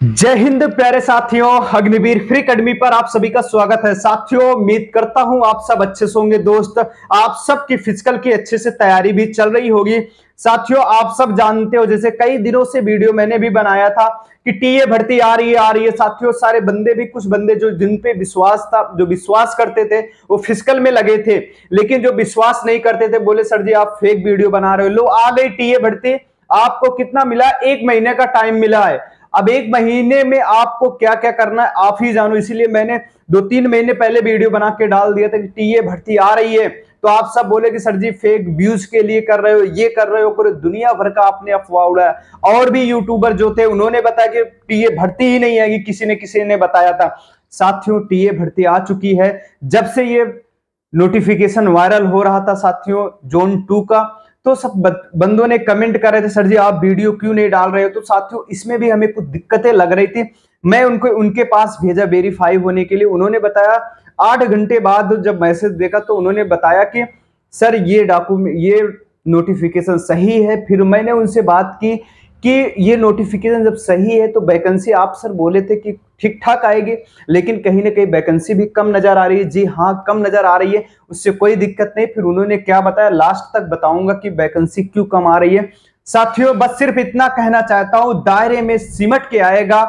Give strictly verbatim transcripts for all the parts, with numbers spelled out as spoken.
जय हिंद प्यारे साथियों, अग्निवीर फ्री अकेडमी पर आप सभी का स्वागत है। साथियों, उम्मीद करता हूं आप सब अच्छे से होंगे। दोस्त, आप सबकी फिजिकल की अच्छे से तैयारी भी चल रही होगी। साथियों, आप सब जानते हो, जैसे कई दिनों से वीडियो मैंने भी बनाया था कि टीए भर्ती आ रही है आ रही है। साथियों, सारे बंदे भी, कुछ बंदे जो जिन पे विश्वास था, जो विश्वास करते थे, वो फिजिकल में लगे थे, लेकिन जो विश्वास नहीं करते थे बोले सर जी आप फेक वीडियो बना रहे हो। लो, आ गई टीए भर्ती। आपको कितना मिला? एक महीने का टाइम मिला है। अब एक महीने में आपको क्या क्या करना है आप ही जानो। इसीलिए मैंने दो तीन महीने पहले वीडियो बना के डाल दिया था कि टीए भर्ती आ रही है। तो आप सब बोले कि सर जी फेक व्यूज के लिए कर रहे हो, ये कर रहे हो, पूरे दुनिया भर का आपने अफवाह उड़ाया। और भी यूट्यूबर जो थे उन्होंने बताया कि टीए भर्ती ही नहीं आएगी, किसी ने किसी ने बताया था। साथियों, टीए भर्ती आ चुकी है। जब से ये नोटिफिकेशन वायरल हो रहा था साथियों जोन टू का, तो सब बंदों ने कमेंट कर रहे थे सर जी आप वीडियो क्यों नहीं डाल रहे हो। तो साथियों, इसमें भी हमें कुछ दिक्कतें लग रही थी। मैं उनको उनके पास भेजा वेरीफाई होने के लिए। उन्होंने बताया, आठ घंटे बाद जब मैसेज देखा तो उन्होंने बताया कि सर ये डॉक्यूमेंट, ये नोटिफिकेशन सही है। फिर मैंने उनसे बात की कि ये नोटिफिकेशन जब सही है तो वैकेंसी आप सर बोले थे कि ठीक ठाक आएगी, लेकिन कहीं ना कहीं वैकेंसी भी कम नजर आ रही है। जी हाँ, कम नजर आ रही है, उससे कोई दिक्कत नहीं। फिर उन्होंने क्या बताया, लास्ट तक बताऊंगा कि वैकेंसी क्यों कम आ रही है। साथियों, बस सिर्फ इतना कहना चाहता हूं, दायरे में सिमट के आएगा।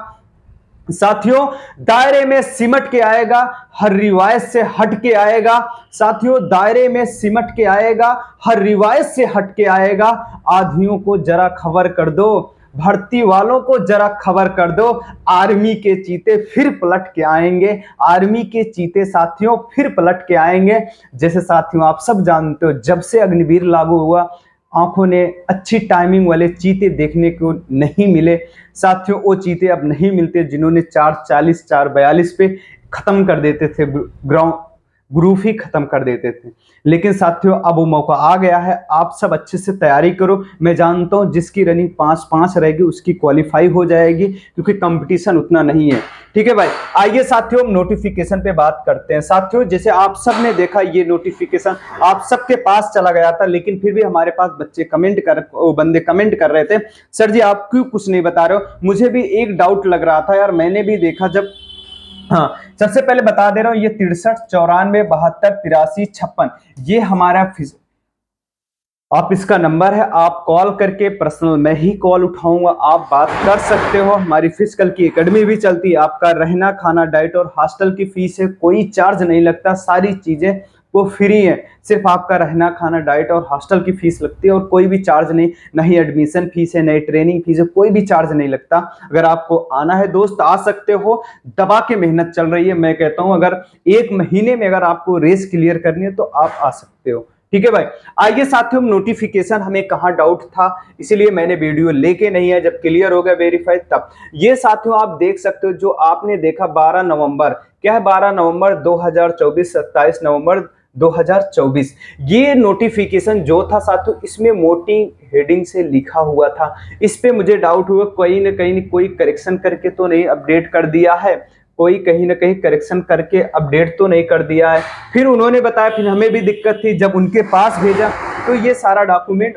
साथियों, दायरे में सिमट के आएगा, हर रिवायत से हट के आएगा। साथियों, दायरे में सिमट के आएगा, हर रिवायत से हट के आएगा। आधियों को जरा खबर कर दो, भर्ती वालों को जरा खबर कर दो, आर्मी के चीते फिर पलट के आएंगे। आर्मी के चीते साथियों फिर पलट के आएंगे। जैसे साथियों आप सब जानते हो, जब से अग्निवीर लागू हुआ, आंखों ने अच्छी टाइमिंग वाले चीते देखने को नहीं मिले। साथियों, वो चीते अब नहीं मिलते जिन्होंने चार चालीस चार बयालीस पे खत्म कर देते थे, ग्राउंड ग्रुप ही खत्म कर देते थे। लेकिन साथियों, अब वो मौका आ गया है। आप सब अच्छे से तैयारी करो। मैं जानता हूं जिसकी रनिंग पांच पांच रहेगी उसकी क्वालिफाई हो जाएगी, क्योंकि कंपटीशन उतना नहीं है। ठीक है भाई, आइए साथियों हम नोटिफिकेशन पे बात करते हैं। साथियों, जैसे आप सब ने देखा, ये नोटिफिकेशन आप सबके पास चला गया था, लेकिन फिर भी हमारे पास बच्चे कमेंट कर बंदे कमेंट कर रहे थे सर जी आप क्यों कुछ नहीं बता रहे हो। मुझे भी एक डाउट लग रहा था यार, मैंने भी देखा जब। हाँ, सबसे पहले बता दे रहा हूं, ये तिरसठ चौरानवे बहत्तर तिरासी छप्पन ये हमारा फिज आप इसका नंबर है। आप कॉल करके पर्सनल, मैं ही कॉल उठाऊंगा, आप बात कर सकते हो। हमारी फिजिकल की एकेडमी भी चलती है। आपका रहना खाना डाइट और हॉस्टल की फीस है, कोई चार्ज नहीं लगता, सारी चीजें वो फ्री है। सिर्फ आपका रहना खाना डाइट और हॉस्टल की फीस लगती है और कोई भी चार्ज नहीं। नहीं एडमिशन फीस है, नहीं ट्रेनिंग फीस है, कोई भी चार्ज नहीं लगता। अगर आपको आना है दोस्त, आ सकते हो। दबा के मेहनत चल रही है। मैं कहता हूं अगर एक महीने में अगर आपको रेस क्लियर करनी है तो आप आ सकते हो। ठीक है भाई, आइए साथियों नोटिफिकेशन, हमें कहाँ डाउट था इसीलिए मैंने वीडियो लेके नहीं है, जब क्लियर हो गया वेरीफाई तब। ये साथियों आप देख सकते हो, जो आपने देखा बारह नवंबर, क्या है बारह नवंबर दो हज़ार चौबीस, सत्ताईस नवंबर दो हज़ार चौबीस, ये नोटिफिकेशन जो था साथियों, इसमें मोटी हेडिंग से लिखा हुआ था। इस पे मुझे डाउट हुआ, कहीं ना कहीं कोई करेक्शन करके तो नहीं अपडेट कर दिया है, कोई कहीं ना कहीं करेक्शन करके अपडेट तो नहीं कर दिया है। फिर उन्होंने बताया, फिर हमें भी दिक्कत थी, जब उनके पास भेजा तो ये सारा डॉक्यूमेंट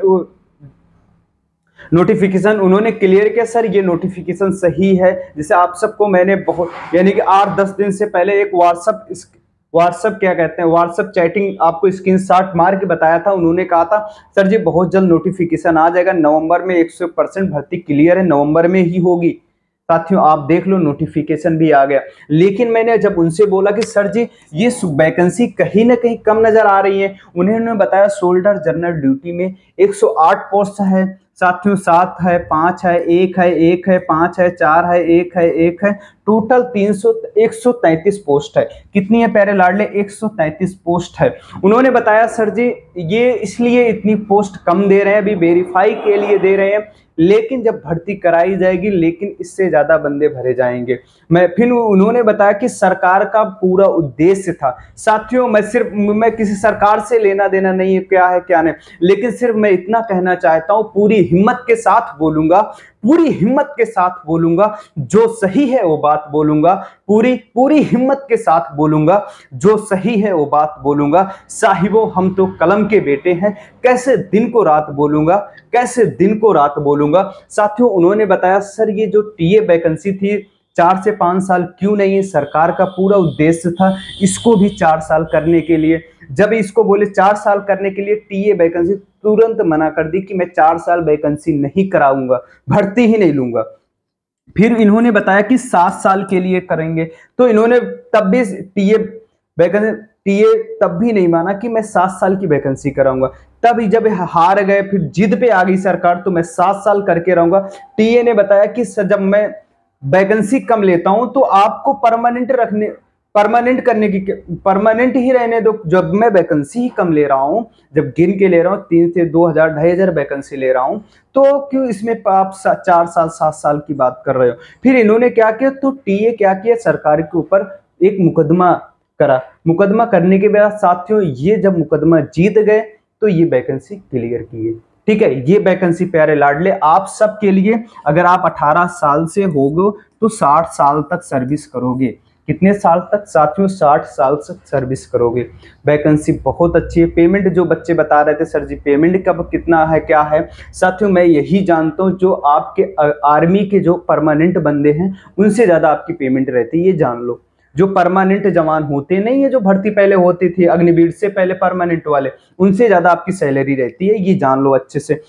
नोटिफिकेशन उन्होंने क्लियर किया, सर ये नोटिफिकेशन सही है। जैसे आप सबको मैंने बहुत, यानी कि आठ दस दिन से पहले एक व्हाट्सअप व्हाट्सअप क्या कहते हैं व्हाट्सअप चैटिंग आपको स्क्रीनशॉट मार के बताया था। उन्होंने कहा था सर जी बहुत जल्द नोटिफिकेशन आ जाएगा, नवंबर में एक सौ परसेंट भर्ती क्लियर है, नवंबर में ही होगी। साथियों आप देख लो, नोटिफिकेशन भी आ गया। लेकिन मैंने जब उनसे बोला कि सर जी ये वैकेंसी कहीं ना कहीं कम नजर आ रही है, उन्होंने बताया सोल्डर जनरल ड्यूटी में एक सौ आठ पोस्ट है साथियों, सात है, पांच है, एक है, एक है, पांच है, चार है, एक है, एक है, टोटल तीन सौ एक सौ तैंतीस पोस्ट है। कितनी है प्यारे लाडले? एक सौ तैंतीस पोस्ट है। उन्होंने बताया सर जी ये इसलिए इतनी पोस्ट कम दे रहे हैं, अभी वेरीफाई के लिए दे रहे हैं, लेकिन जब भर्ती कराई जाएगी लेकिन इससे ज्यादा बंदे भरे जाएंगे। मैं फिर उन्होंने बताया कि सरकार का पूरा उद्देश्य था। साथियों मैं सिर्फ, मैं किसी सरकार से लेना देना नहीं है क्या है क्या नहीं, लेकिन सिर्फ मैं इतना कहना चाहता हूं, पूरी हिम्मत के साथ बोलूंगा, पूरी हिम्मत के साथ बोलूंगा, जो सही है वो बात बात बोलूंगा, पूरी पूरी हिम्मत के साथ बोलूंगा, जो सही है वो बात बोलूंगा। साहिबों हम तो कलम के बेटे हैं, कैसे दिन को रात बोलूंगा, कैसे दिन को रात बोलूंगा। साथियों उन्होंने बताया सर ये जो टीए वैकेंसी थी चार से पांच साल क्यों नहीं है, सरकार का पूरा उद्देश्य था इसको भी चार साल करने के लिए। जब इसको बोले चार साल करने के लिए टीए वैकेंसी, तुरंत मना कर दी कि मैं चार साल वैकेंसी नहीं कराऊंगा, भर्ती ही नहीं लूंगा। फिर इन्होंने बताया कि सात साल के लिए करेंगे, तो इन्होंने तब भी टीए वैकेंसी टीए तब भी नहीं माना कि मैं सात साल की वैकेंसी कराऊंगा। तब जब हार गए, फिर जिद पे आ गई सरकार, तो मैं सात साल करके रहूंगा। टीए ने बताया कि जब मैं वैकेंसी कम लेता हूं तो आपको परमानेंट रखने परमानेंट करने की परमानेंट ही रहने दो। जब मैं वैकेंसी ही कम ले रहा हूं, जब गिन के ले रहा हूं, तीन से दो हजार ढाई हजार वैकेंसी ले रहा हूं, तो क्यों इसमें आप चार साल सात साल की बात कर रहे हो। फिर इन्होंने क्या किया, तो टीए क्या किया, सरकार के ऊपर एक मुकदमा करा। मुकदमा करने के बाद साथियों ये जब मुकदमा जीत गए तो ये वैकेंसी क्लियर की है। ठीक है, ये वैकेंसी प्यारे लाडले आप सब के लिए, अगर आप अठारह साल से होगे तो साठ साल तक सर्विस करोगे। कितने साल तक साथियों, साठ साल तक सर्विस करोगे। वैकेंसी बहुत अच्छी है। पेमेंट जो बच्चे बता रहे थे सर जी पेमेंट कब कितना है क्या है, साथियों मैं यही जानता हूँ, जो आपके आर्मी के जो परमानेंट बंदे हैं उनसे ज्यादा आपकी पेमेंट रहती है, ये जान लो। जो परमानेंट जवान होते नहीं है, जो भर्ती पहले होती थी अग्निवीर से पहले परमानेंट वाले, उनसे ज्यादा आपकी सैलरी रहती है, ये जान लो अच्छे से।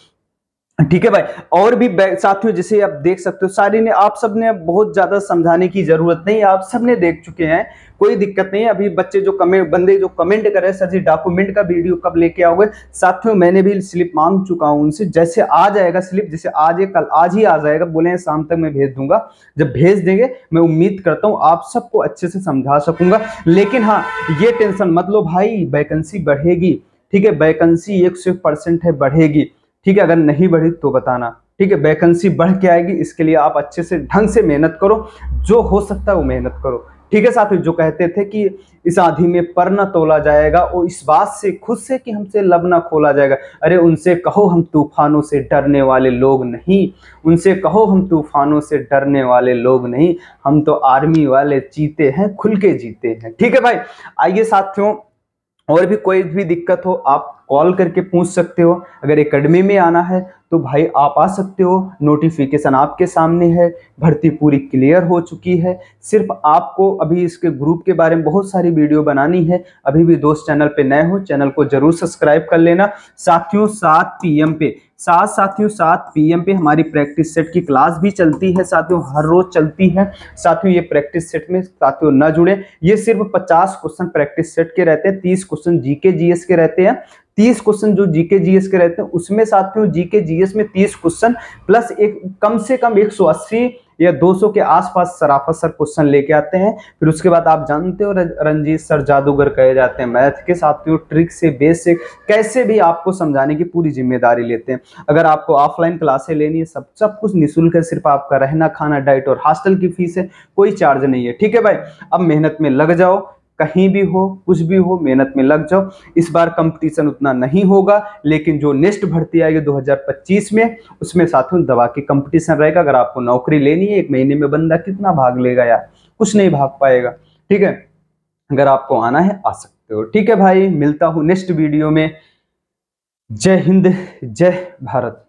ठीक है भाई, और भी साथियों जैसे आप देख सकते हो, सारी ने आप सब ने बहुत ज्यादा समझाने की जरूरत नहीं, आप सब ने देख चुके हैं, कोई दिक्कत नहीं है। अभी बच्चे जो कमेंट बंदे जो कमेंट कर रहे हैं सर जी डॉक्यूमेंट का वीडियो कब लेके आओगे, साथियों मैंने भी स्लिप मांग चुका हूं उनसे, जैसे आ जाएगा स्लिप, जैसे आज कल आज ही आ जाएगा, बोले शाम तक मैं भेज दूंगा। जब भेज देंगे मैं उम्मीद करता हूं आप सबको अच्छे से समझा सकूंगा। लेकिन हाँ ये टेंशन मत लो भाई, वैकेंसी बढ़ेगी। ठीक है, वैकेंसी एक सौ परसेंट है बढ़ेगी। ठीक है, अगर नहीं बढ़ी तो बताना। ठीक है, वैकेंसी बढ़ के आएगी, इसके लिए आप अच्छे से ढंग से मेहनत करो, जो हो सकता है वो मेहनत करो। ठीक है साथियों, जो कहते थे कि इस आंधी में पर न तोला जाएगा, वो इस बात से खुद से कि हमसे लब ना खोला जाएगा। अरे उनसे कहो हम तूफानों से डरने वाले लोग नहीं, उनसे कहो हम तूफानों से डरने वाले लोग नहीं, हम तो आर्मी वाले जीते हैं, खुल के जीते हैं। ठीक है भाई, आइए साथियों, और भी कोई भी दिक्कत हो आप कॉल करके पूछ सकते हो। अगर एकेडमी में आना है तो भाई आप आ सकते हो, नोटिफिकेशन आपके सामने है, भर्ती पूरी क्लियर हो चुकी है। सिर्फ आपको अभी इसके ग्रुप के बारे में बहुत सारी वीडियो बनानी है। अभी भी दोस्त चैनल पे नए हो, चैनल को जरूर सब्सक्राइब कर लेना। साथियों सात पी एम पे सात साथियों सात पी एम पे हमारी प्रैक्टिस सेट की क्लास भी चलती है साथियों, हर रोज चलती है साथियों। ये प्रैक्टिस सेट में साथियों ना जुड़े, ये सिर्फ पचास क्वेश्चन प्रैक्टिस सेट के रहते हैं, तीस क्वेश्चन जीके जीएस के रहते हैं। तीस क्वेश्चन जो जीके जीएस के रहते हैं उसमें साथियों जीके जीएस में तीस क्वेश्चन प्लस एक कम से कम एक सौ अस्सी या दो सौ के आसपास सराफा सर क्वेश्चन लेके आते हैं। फिर उसके बाद आप जानते हो रंजीत सर जादूगर कहे जाते हैं मैथ के, साथियों ट्रिक से बेसिक कैसे भी आपको समझाने की पूरी जिम्मेदारी लेते हैं। अगर आपको ऑफलाइन क्लासें लेनी है, सब सब कुछ निःशुल्क है, सिर्फ आपका रहना खाना डाइट और हॉस्टल की फीस है, कोई चार्ज नहीं है। ठीक है भाई, अब मेहनत में लग जाओ, कहीं भी हो कुछ भी हो मेहनत में लग जाओ। इस बार कंपटीशन उतना नहीं होगा, लेकिन जो नेक्स्ट भर्ती आएगी दो हज़ार पच्चीस में, उसमें साथियों दवा की कंपटीशन रहेगा। अगर आपको नौकरी लेनी है, एक महीने में बंदा कितना भाग लेगा यार, कुछ नहीं भाग पाएगा। ठीक है, अगर आपको आना है आ सकते हो। ठीक है भाई, मिलता हूं नेक्स्ट वीडियो में। जय हिंद, जय भारत।